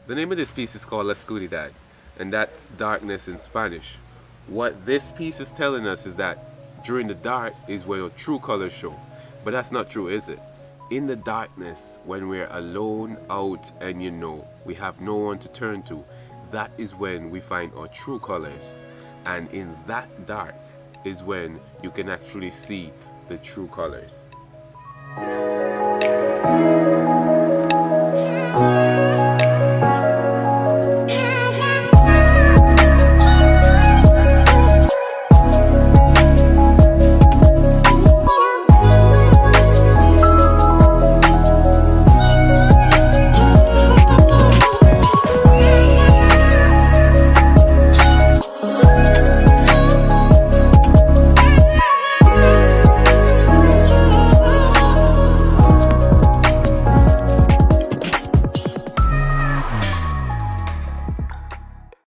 The name of this piece is called Oscuridad, and that's darkness in Spanish. What this piece is telling us is that during the dark is where your true colors show. But that's not true, is it? In the darkness, when we're alone, out, and we have no one to turn to, that is when we find our true colors. And in that dark is when you can actually see the true colors.